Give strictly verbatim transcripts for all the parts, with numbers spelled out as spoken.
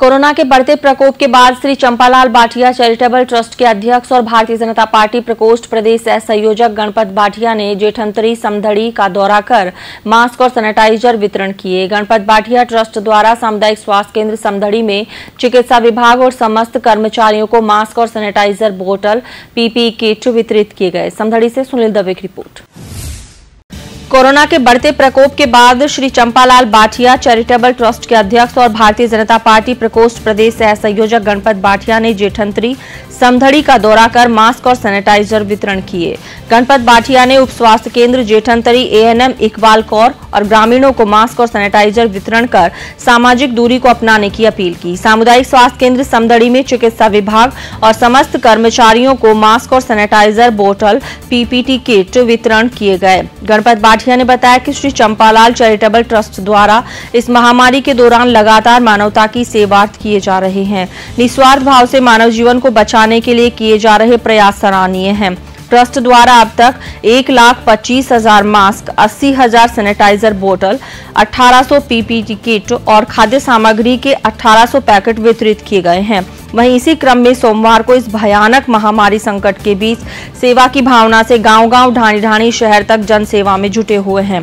Corona के बढ़ते प्रकोप के बाद श्री चंपालाल बाठिया चैरिटेबल ट्रस्ट के अध्यक्ष और भारतीय जनता पार्टी प्रकोष्ठ प्रदेश संयोजक गणपत बाठिया ने जेठंतरी समधड़ी का दौरा कर मास्क और सैनिटाइजर वितरण किए। गणपत बाठिया ट्रस्ट द्वारा सामुदायिक स्वास्थ्य केंद्र समधड़ी में चिकित्सा विभाग और समस्त कर्मचारियों को मास्क और सैनिटाइजर बोतल, पीपीई किट वितरित किए गए। समधड़ी से सुनील दवे की रिपोर्ट। कोरोना के बढ़ते प्रकोप के बाद श्री चंपालाल बाठिया चैरिटेबल ट्रस्ट के अध्यक्ष और भारतीय जनता पार्टी प्रकोष्ठ प्रदेश संयोजक गणपत बाठिया ने जेठंतरी समधड़ी का दौरा कर मास्क और सैनिटाइजर वितरण किए। गणपत बाठिया ने उप स्वास्थ्य केंद्र जेठंतरी एएनएम इकबाल कौर और ग्रामीणों को मास्क और सैनिटाइजर वितरण कर सामाजिक दूरी को अपनाने की अपील की। सामुदायिक स्वास्थ्य केंद्र समधड़ी में चिकित्सा विभाग और समस्त कर्मचारियों को मास्क और सैनिटाइजर बोतल, पीपीटी किट वितरण किए गए। गणपत बाठिया ने बताया कि श्री चंपालाल चैरिटेबल ट्रस्ट द्वारा इस महामारी के दौरान लगातार मानवता की सेवार्थ किए जा रहे हैं। निस्वार्थ भाव से मानव जीवन को बचाने के लिए किए जा रहे प्रयास सराहनीय हैं। ट्रस्ट द्वारा अब तक एक लाख पच्चीस हजार मास्क, अस्सी हजार सैनिटाइजर बोतल, अठारह सौ पीपीटी किट और खाद्य सामग्री के अठारह सौ पैकेट वितरित किए गए हैं। वहीं इसी क्रम में सोमवार को इस भयानक महामारी संकट के बीच सेवा की भावना से गांव-गांव, ढाणी-ढाणी शहर तक जन सेवा में जुटे हुए हैं।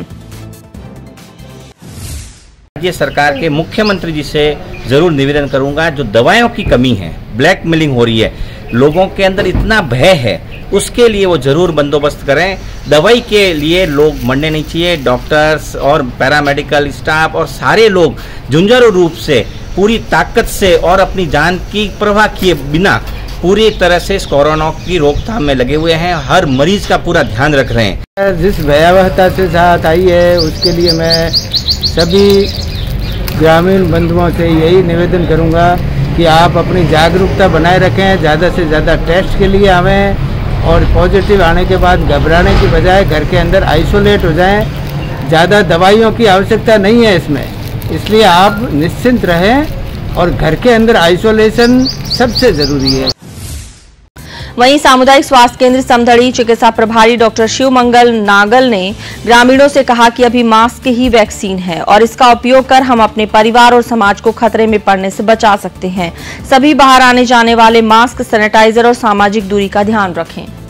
राज्य सरकार के मुख्यमंत्री जी से जरूर निवेदन करूंगा, जो दवाइयों की कमी है, ब्लैक मेलिंग हो रही है, लोगों के अंदर इतना भय है, उसके लिए वो जरूर बंदोबस्त करें। दवाई के लिए लोग मरने नहीं चाहिए। डॉक्टर्स और पैरामेडिकल स्टाफ और सारे लोग झुंझारू रूप से, पूरी ताकत से और अपनी जान की परवाह किए बिना पूरी तरह से इस कोरोना की रोकथाम में लगे हुए हैं। हर मरीज का पूरा ध्यान रख रहे हैं। जिस भयावहता से साथ आई है, उसके लिए मैं सभी ग्रामीण बंधुओं से यही निवेदन करूंगा कि आप अपनी जागरूकता बनाए रखें, ज़्यादा से ज़्यादा टेस्ट के लिए आवें और पॉजिटिव आने के बाद घबराने की बजाय घर के अंदर आइसोलेट हो जाएं। ज़्यादा दवाइयों की आवश्यकता नहीं है इसमें, इसलिए आप निश्चिंत रहें और घर के अंदर आइसोलेशन सबसे ज़रूरी है। वहीं सामुदायिक स्वास्थ्य केंद्र समधड़ी चिकित्सा प्रभारी डॉक्टर शिवमंगल नागल ने ग्रामीणों से कहा कि अभी मास्क ही वैक्सीन है और इसका उपयोग कर हम अपने परिवार और समाज को खतरे में पड़ने से बचा सकते हैं। सभी बाहर आने जाने वाले मास्क, सैनिटाइजर और सामाजिक दूरी का ध्यान रखें।